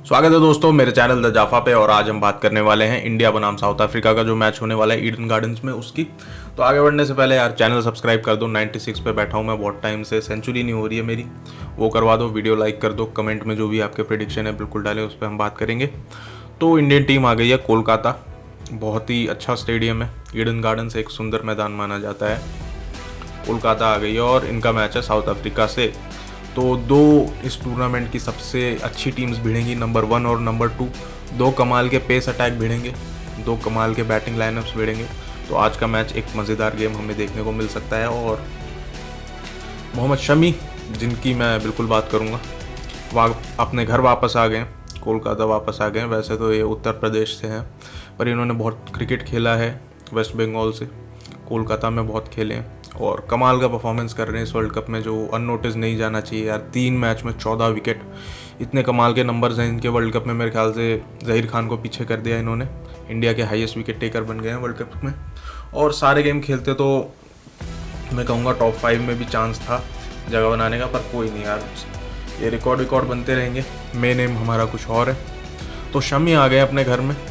स्वागत है दोस्तों मेरे चैनल द जाफा पे। और आज हम बात करने वाले हैं इंडिया बनाम साउथ अफ्रीका का जो मैच होने वाला है ईडन गार्डन्स में उसकी। तो आगे बढ़ने से पहले यार चैनल सब्सक्राइब कर दो। 96 पे बैठा हूँ मैं बहुत टाइम से, सेंचुरी नहीं हो रही है मेरी, वो करवा दो। वीडियो लाइक कर दो, कमेंट में जो भी आपके प्रेडिक्शन है बिल्कुल डालें, उस पर हम बात करेंगे। तो इंडियन टीम आ गई है कोलकाता, बहुत ही अच्छा स्टेडियम है, ईडन गार्डन्स एक सुंदर मैदान माना जाता है। कोलकाता आ गई है और इनका मैच है साउथ अफ्रीका से। तो दो इस टूर्नामेंट की सबसे अच्छी टीम्स भिड़ेंगी, नंबर 1 और नंबर 2। दो कमाल के पेस अटैक भिड़ेंगे, दो कमाल के बैटिंग लाइनअप्स भिड़ेंगे। तो आज का मैच एक मज़ेदार गेम हमें देखने को मिल सकता है। और मोहम्मद शमी, जिनकी मैं बिल्कुल बात करूँगा, अपने घर वापस आ गए, कोलकाता वापस आ गए। वैसे तो ये उत्तर प्रदेश से हैं, पर इन्होंने बहुत क्रिकेट खेला है वेस्ट बंगाल से, कोलकाता में बहुत खेले हैं और कमाल का परफॉर्मेंस कर रहे हैं इस वर्ल्ड कप में, जो अननोटिस नहीं जाना चाहिए यार। 3 मैच में 14 विकेट, इतने कमाल के नंबर्स हैं इनके वर्ल्ड कप में। मेरे ख्याल से ज़हीर खान को पीछे कर दिया इन्होंने, इंडिया के हाईएस्ट विकेट टेकर बन गए हैं वर्ल्ड कप में। और सारे गेम खेलते तो मैं कहूँगा टॉप 5 में भी चांस था जगह बनाने का, पर कोई नहीं यार, ये रिकॉर्ड बनते रहेंगे। मेन एम हमारा कुछ और है। तो शमी आ गए अपने घर में,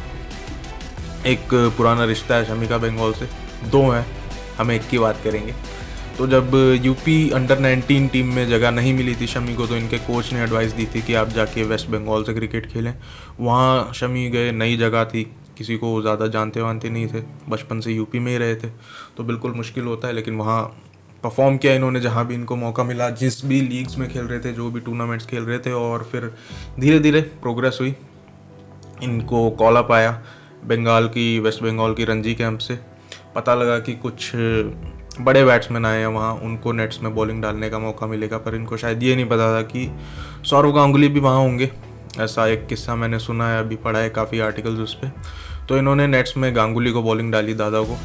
एक पुराना रिश्ता है शमी का बंगाल से, 2 हैं, हम एक की बात करेंगे। तो जब यूपी अंडर 19 टीम में जगह नहीं मिली थी शमी को, तो इनके कोच ने एडवाइस दी थी कि आप जाके वेस्ट बंगाल से क्रिकेट खेलें। वहाँ शमी गए, नई जगह थी, किसी को ज़्यादा जानते वानते नहीं थे, बचपन से यूपी में ही रहे थे, तो बिल्कुल मुश्किल होता है। लेकिन वहाँ परफॉर्म किया इन्होंने जहाँ भी इनको मौका मिला, जिस भी लीग्स में खेल रहे थे, जो भी टूर्नामेंट्स खेल रहे थे। और फिर धीरे धीरे प्रोग्रेस हुई, इनको कॉल अप आया बंगाल की, वेस्ट बंगाल की रणजी कैंप से। पता लगा कि कुछ बड़े बैट्समैन आए हैं वहाँ, उनको नेट्स में बॉलिंग डालने का मौका मिलेगा, पर इनको शायद ये नहीं पता था कि सौरव गांगुली भी वहाँ होंगे। ऐसा एक किस्सा मैंने सुना है, अभी पढ़ा है काफ़ी आर्टिकल्स उस पर। तो इन्होंने नेट्स में गांगुली को बॉलिंग डाली, दादा को।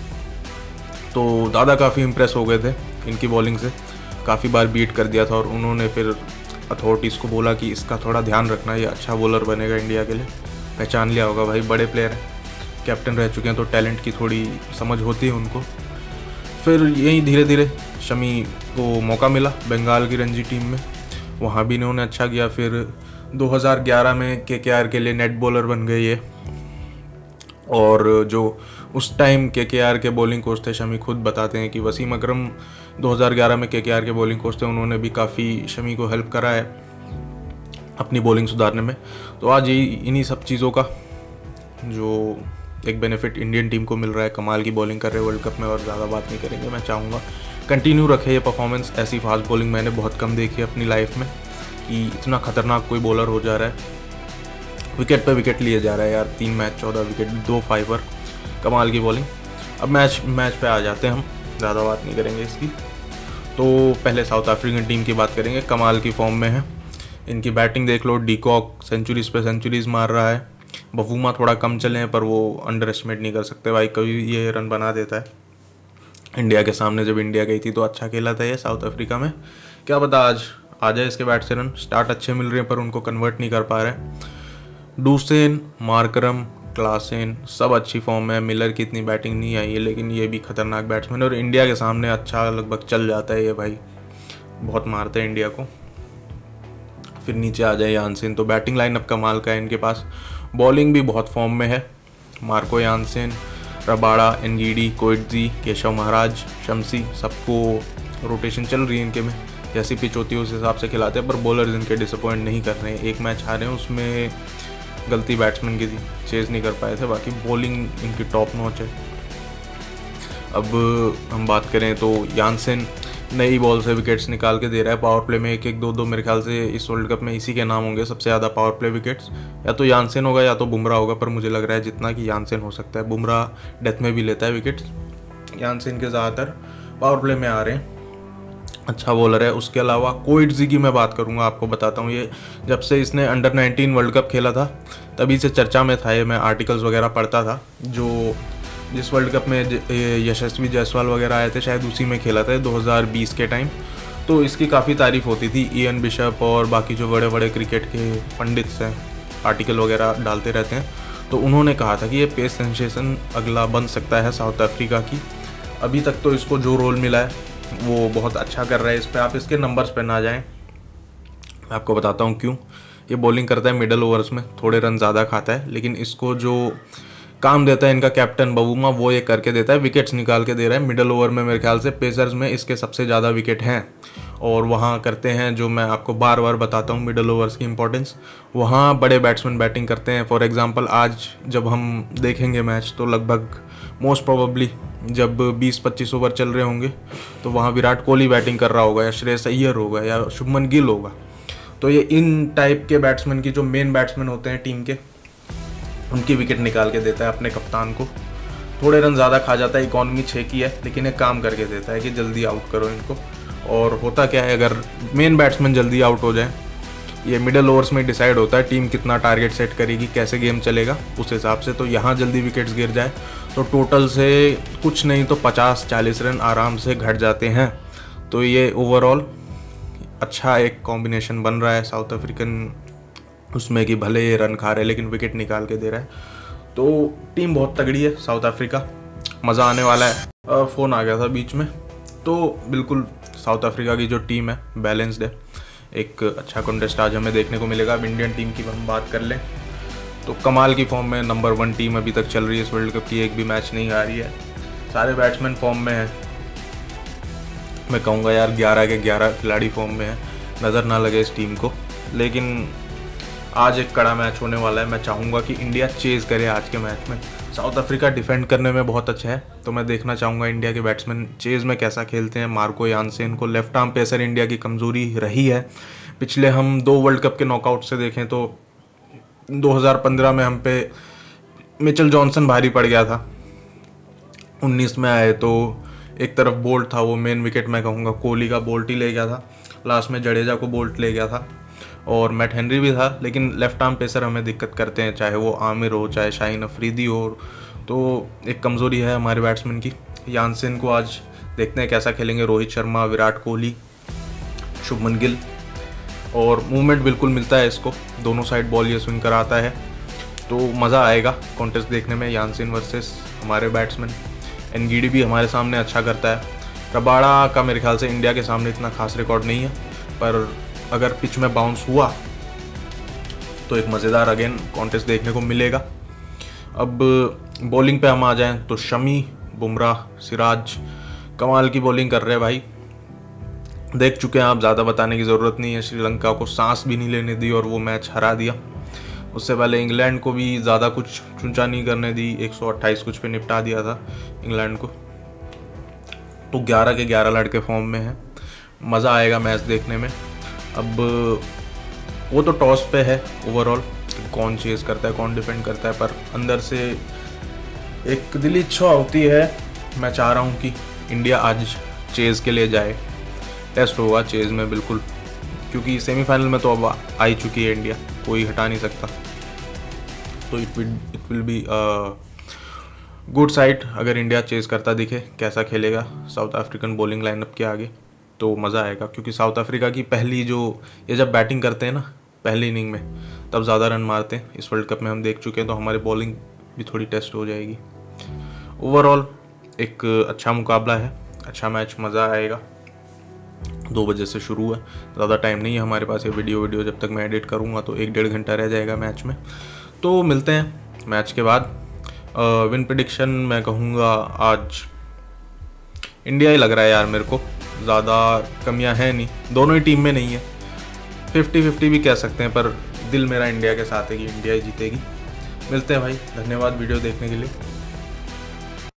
तो दादा काफ़ी इंप्रेस हो गए थे इनकी बॉलिंग से, काफ़ी बार बीट कर दिया था। और उन्होंने फिर अथॉरिटीज़ को बोला कि इसका थोड़ा ध्यान रखना, ये अच्छा बॉलर बनेगा इंडिया के लिए। पहचान लिया होगा भाई, बड़े प्लेयर हैं, कैप्टन रह चुके हैं, तो टैलेंट की थोड़ी समझ होती है उनको। फिर यहीं धीरे धीरे शमी को मौका मिला बंगाल की रणजी टीम में, वहाँ भी इन्होंने अच्छा किया। फिर 2011 में केकेआर के लिए नेट बॉलर बन गए ये। और जो उस टाइम केकेआर के बॉलिंग कोच थे, शमी खुद बताते हैं कि वसीम अकरम 2011 में केकेआर के बॉलिंग कोच थे, उन्होंने भी काफ़ी शमी को हेल्प करा है अपनी बॉलिंग सुधारने में। तो आज यही इन्हीं सब चीज़ों का जो एक बेनिफिट इंडियन टीम को मिल रहा है, कमाल की बॉलिंग कर रहे हैं वर्ल्ड कप में। और ज़्यादा बात नहीं करेंगे, मैं चाहूँगा कंटिन्यू रखे ये परफॉर्मेंस। ऐसी फास्ट बॉलिंग मैंने बहुत कम देखी है अपनी लाइफ में, कि इतना खतरनाक कोई बॉलर हो जा रहा है, विकेट पे विकेट लिए जा रहा है यार। 3 मैच 14 विकेट, 2 फाइवर, कमाल की बॉलिंग। अब मैच पे आ जाते हैं हम, ज़्यादा बात नहीं करेंगे इसकी। तो पहले साउथ अफ्रीकन टीम की बात करेंगे, कमाल की फॉर्म में है। इनकी बैटिंग देख लो, डीकॉक सेंचुरीज़ पे सेंचुरीज़ मार रहा है, बफूमा थोड़ा कम चले हैं, पर वो अंडर एस्टिमेट नहीं कर सकते भाई, कभी ये रन बना देता है इंडिया के सामने। जब इंडिया गई थी तो अच्छा खेला था ये साउथ अफ्रीका में, क्या पता आज आ जाए इसके बैट से रन। स्टार्ट अच्छे मिल रहे हैं पर उनको कन्वर्ट नहीं कर पा रहे। डूसेन, मार्करम, क्लासेन सब अच्छी फॉर्म में है। मिलर की इतनी बैटिंग नहीं आई है, लेकिन ये भी खतरनाक बैट्समैन है और इंडिया के सामने अच्छा लगभग चल जाता है ये भाई, बहुत मारते हैं इंडिया को। फिर नीचे आ जाए यानसेन, तो बैटिंग लाइनअप कमाल का है इनके पास, बॉलिंग भी बहुत फॉर्म में है। Marco Jansen, Rabada, Ngidi, Coetzee, Keshav Maharaj, Shamsi, सबको रोटेशन चल रही है इनके में, जैसी पिच होती है उस हिसाब से खिलाते हैं। पर बॉलर्स इनके डिसअपॉइंट नहीं कर रहे हैं। एक मैच हारे हैं, उसमें गलती बैट्समैन की थी, चेज नहीं कर पाए थे, बाकी बॉलिंग इनकी टॉप नॉच है। अब हम बात करें तो यानसेन नई बॉल से विकेट्स निकाल के दे रहा है, पावर प्ले में 1-1, 2-2, मेरे ख्याल से इस वर्ल्ड कप में इसी के नाम होंगे सबसे ज़्यादा पावर प्ले विकेट्स। या तो यानसेन होगा या तो बुमराह होगा, पर मुझे लग रहा है जितना कि यानसेन हो सकता है। बुमराह डेथ में भी लेता है विकेट्स, यानसेन के ज़्यादातर पावर प्ले में आ रहे हैं, अच्छा बॉलर है। उसके अलावा कोइटजी की मैं बात करूंगा, आपको बताता हूँ, ये जब से इसने अंडर 19 वर्ल्ड कप खेला था तभी से चर्चा में था ये, मैं आर्टिकल्स वगैरह पढ़ता था। जो जिस वर्ल्ड कप में यशस्वी जायसवाल वगैरह आए थे, शायद उसी में खेला था 2020 के टाइम। तो इसकी काफ़ी तारीफ़ होती थी, इयन बिशप और बाकी जो बड़े बड़े क्रिकेट के पंडित्स हैं आर्टिकल वगैरह डालते रहते हैं, तो उन्होंने कहा था कि ये पेस सेंसेशन अगला बन सकता है साउथ अफ्रीका की। अभी तक तो इसको जो रोल मिला है वो बहुत अच्छा कर रहा है। इस पर आप इसके नंबर्स पे ना जाएं, मैं आपको बताता हूँ क्यों। ये बॉलिंग करता है मिडल ओवर्स में, थोड़े रन ज़्यादा खाता है, लेकिन इसको जो काम देता है इनका कैप्टन बबूमा वो ये करके देता है, विकेट्स निकाल के दे रहा है मिडल ओवर में। मेरे ख्याल से पेसर्स में इसके सबसे ज़्यादा विकेट हैं, और वहाँ करते हैं जो मैं आपको बार बार बताता हूँ मिडल ओवर्स की इंपॉर्टेंस, वहाँ बड़े बैट्समैन बैटिंग करते हैं। फॉर एग्जांपल आज जब हम देखेंगे मैच तो लगभग मोस्ट प्रोबेबली जब 20-25 ओवर चल रहे होंगे तो वहाँ विराट कोहली बैटिंग कर रहा होगा, या श्रेयस अय्यर होगा, या शुभमन गिल होगा। तो ये इन टाइप के बैट्समैन की, जो मेन बैट्समैन होते हैं टीम के, उनकी विकेट निकाल के देता है अपने कप्तान को। थोड़े रन ज़्यादा खा जाता है, इकॉनमी 6 की है, लेकिन एक काम करके देता है कि जल्दी आउट करो इनको। और होता क्या है, अगर मेन बैट्समैन जल्दी आउट हो जाए, ये मिडल ओवर्स में डिसाइड होता है टीम कितना टारगेट सेट करेगी, कैसे गेम चलेगा उस हिसाब से। तो यहाँ जल्दी विकेट्स गिर जाए तो टोटल से कुछ नहीं तो 50-40 रन आराम से घट जाते हैं। तो ये ओवरऑल अच्छा एक कॉम्बिनेशन बन रहा है साउथ अफ्रीकन उसमें, कि भले ये रन खा रहे हैं लेकिन विकेट निकाल के दे रहा है। तो टीम बहुत तगड़ी है साउथ अफ्रीका, मज़ा आने वाला है। फ़ोन आ गया था बीच में। तो बिल्कुल साउथ अफ्रीका की जो टीम है बैलेंस्ड है, एक अच्छा कॉन्टेस्ट आज हमें देखने को मिलेगा। अब इंडियन टीम की हम बात कर लें तो कमाल की फॉर्म में नंबर 1 टीम अभी तक चल रही है इस वर्ल्ड कप की, एक भी मैच नहीं आ रही है, सारे बैट्समैन फॉर्म में हैं। मैं कहूँगा यार 11 के 11 खिलाड़ी फॉर्म में हैं, नज़र ना लगे इस टीम को। लेकिन आज एक कड़ा मैच होने वाला है, मैं चाहूँगा कि इंडिया चेज़ करे आज के मैच में। साउथ अफ्रीका डिफेंड करने में बहुत अच्छा है, तो मैं देखना चाहूँगा इंडिया के बैट्समैन चेज़ में कैसा खेलते हैं। मार्को यानसेन को लेफ्ट आर्म पेसर इंडिया की कमज़ोरी रही है। पिछले हम 2 वर्ल्ड कप के नॉकआउट से देखें तो 2015 में हम पे मिचेल जॉनसन भारी पड़ गया था, 19 में आए तो एक तरफ बोल्ट था, वो मेन विकेट मैं कहूँगा कोहली का बोल्ट ही ले गया था, लास्ट में जडेजा को बोल्ट ले गया था, और मैट हेनरी भी था। लेकिन लेफ्ट आर्म पेसर हमें दिक्कत करते हैं, चाहे वो आमिर हो चाहे शाहीन अफरीदी हो, तो एक कमज़ोरी है हमारे बैट्समैन की। यानसेन को आज देखते हैं कैसा खेलेंगे, रोहित शर्मा, विराट कोहली, शुभमन गिल, और मूवमेंट बिल्कुल मिलता है इसको, दोनों साइड बॉल ये स्विंग कराता है, तो मज़ा आएगा कॉन्टेस्ट देखने में। यानसेन वर्सेस हमारे बैट्समैन। एनगीडी भी हमारे सामने अच्छा करता है। रबाड़ा का मेरे ख्याल से इंडिया के सामने इतना खास रिकॉर्ड नहीं है, पर अगर पिच में बाउंस हुआ तो एक मज़ेदार अगेन कॉन्टेस्ट देखने को मिलेगा। अब बॉलिंग पे हम आ जाएं तो शमी, बुमराह, सिराज कमाल की बॉलिंग कर रहे हैं भाई, देख चुके हैं आप, ज़्यादा बताने की ज़रूरत नहीं है। श्रीलंका को सांस भी नहीं लेने दी और वो मैच हरा दिया। उससे पहले इंग्लैंड को भी ज़्यादा कुछ चूंचा नहीं करने दी, 128 कुछ पे निपटा दिया था इंग्लैंड को। तो 11 के 11 लड़के फॉर्म में हैं, मज़ा आएगा मैच देखने में। अब वो तो टॉस पे है ओवरऑल, कौन चेज़ करता है कौन डिफेंड करता है, पर अंदर से एक दिली इच्छा होती है, मैं चाह रहा हूँ कि इंडिया आज चेज़ के लिए जाए। टेस्ट होगा चेज़ में बिल्कुल, क्योंकि सेमीफाइनल में तो अब आ ही चुकी है इंडिया, कोई हटा नहीं सकता। तो it will be good side अगर इंडिया चेज़ करता दिखे। कैसा खेलेगा साउथ अफ्रीकन बॉलिंग लाइनअप के आगे, तो मज़ा आएगा, क्योंकि साउथ अफ्रीका की पहली जो ये जब बैटिंग करते हैं ना पहली इनिंग में, तब ज़्यादा रन मारते हैं। इस वर्ल्ड कप में हम देख चुके हैं, तो हमारी बॉलिंग भी थोड़ी टेस्ट हो जाएगी। ओवरऑल एक अच्छा मुकाबला है, अच्छा मैच, मज़ा आएगा। 2 बजे से शुरू है, ज़्यादा टाइम नहीं है हमारे पास। ये वीडियो जब तक मैं एडिट करूँगा तो 1-1.5 घंटा रह जाएगा मैच में। तो मिलते हैं मैच के बाद। विन प्रेडिक्शन मैं कहूँगा आज इंडिया ही लग रहा है यार मेरे को, ज़्यादा कमियां हैं नहीं, दोनों ही टीम में नहीं है, 50-50 भी कह सकते हैं, पर दिल मेरा इंडिया के साथ है कि इंडिया ही जीतेगी। मिलते हैं भाई, धन्यवाद वीडियो देखने के लिए।